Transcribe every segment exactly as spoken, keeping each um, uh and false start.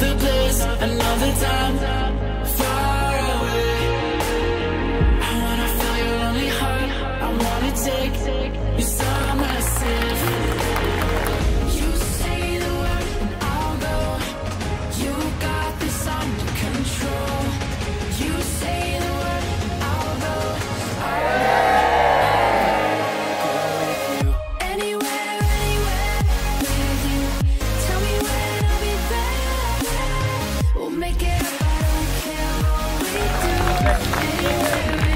another place, another time, far away. I wanna feel your lonely heart, I wanna take you somewhere safe. You say the word and I'll go, you got this under control. You say the word and I'll go, I'll go with you. Anywhere, anywhere with you. Tell me when I'll be there. We'll make it up, I don't care what we do. Anywhere,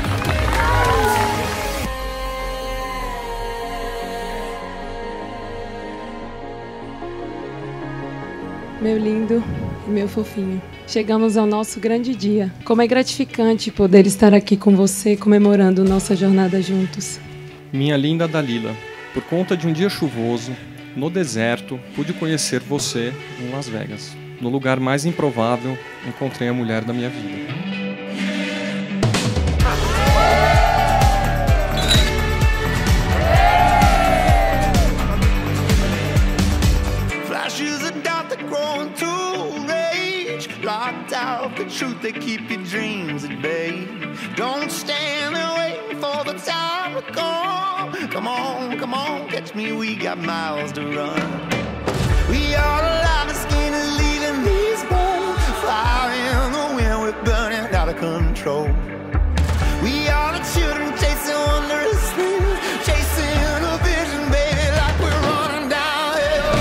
Meu lindo e meu fofinho, chegamos ao nosso grande dia. Como é gratificante poder estar aqui com você, comemorando nossa jornada juntos. Minha linda Dalila, por conta de um dia chuvoso, no deserto, pude conhecer você em Las Vegas. No lugar mais improvável, encontrei a mulher da minha vida. Locked out the truth that keep your dreams at bay. Don't stand there waiting for the time to come. Come on, come on, catch me, we got miles to run. We are alive and skin is leaving these bones. Fire in the wind, we're burning out of control. We are the children chasing wondrous things, chasing a vision, baby, like we're running downhill.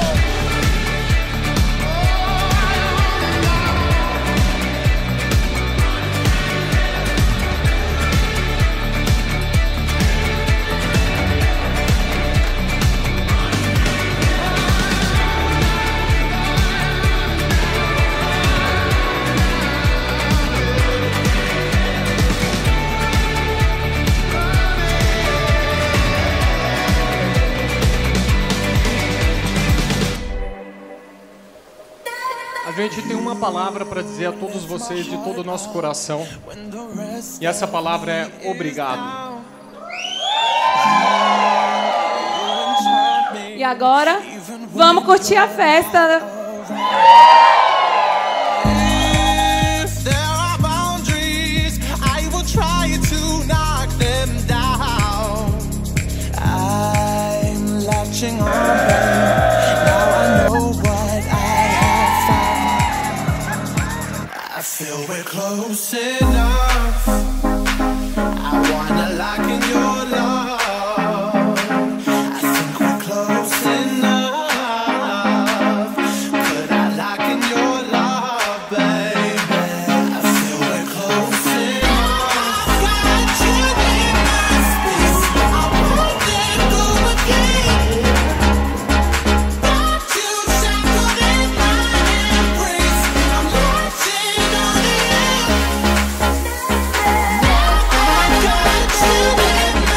A gente tem uma palavra para dizer a todos vocês de todo o nosso coração. E essa palavra é obrigado. E agora, vamos curtir a festa. If there are boundaries, I will try to knock them down. I'm latching on, now I know what I have found. I feel we're close enough. I wanna lock in your love. I think we're close enough. Could I lock in your love, baby? I feel we're close enough. I got you in my space. I won't let go again. Got you shackled in my embrace. I'm latching on you. Now I got you in my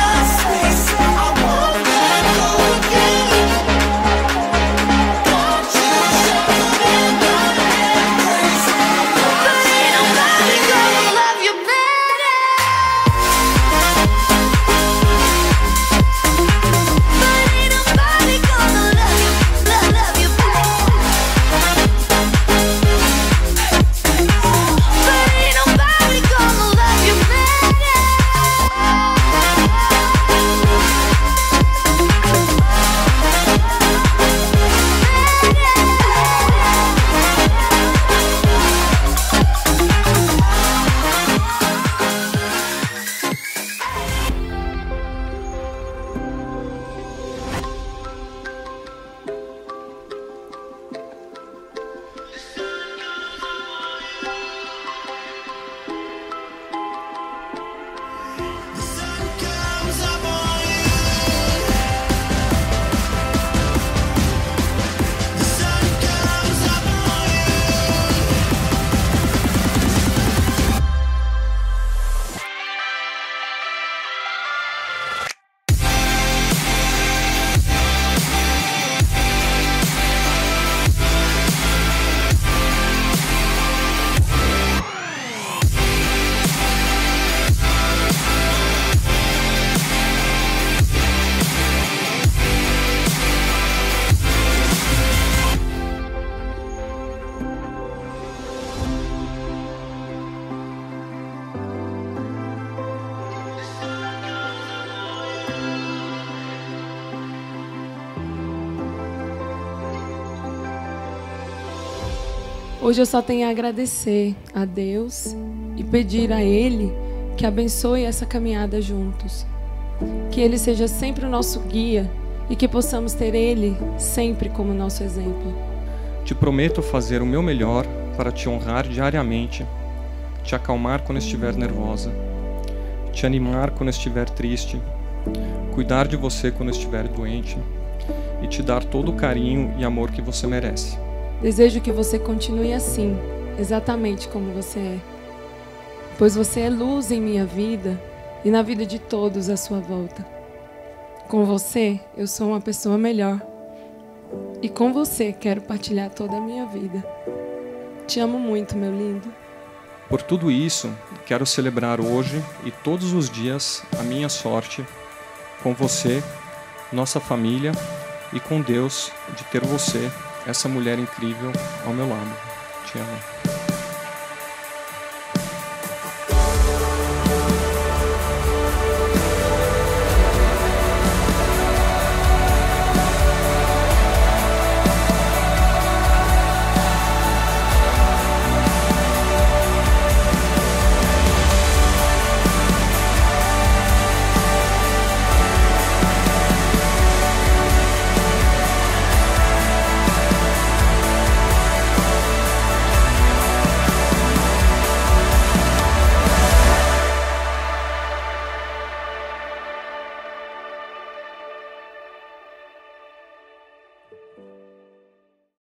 Hoje eu só tenho a agradecer a Deus e pedir a Ele que abençoe essa caminhada juntos. Que Ele seja sempre o nosso guia e que possamos ter Ele sempre como nosso exemplo. Te prometo fazer o meu melhor para te honrar diariamente, te acalmar quando estiver nervosa, te animar quando estiver triste, cuidar de você quando estiver doente e te dar todo o carinho e amor que você merece. Desejo que você continue assim, exatamente como você é, pois você é luz em minha vida e na vida de todos à sua volta. Com você, eu sou uma pessoa melhor. E com você, quero partilhar toda a minha vida. Te amo muito, meu lindo. Por tudo isso, quero celebrar hoje e todos os dias a minha sorte com você, nossa família e com Deus de ter você, essa mulher incrível, ao meu lado. Te amo.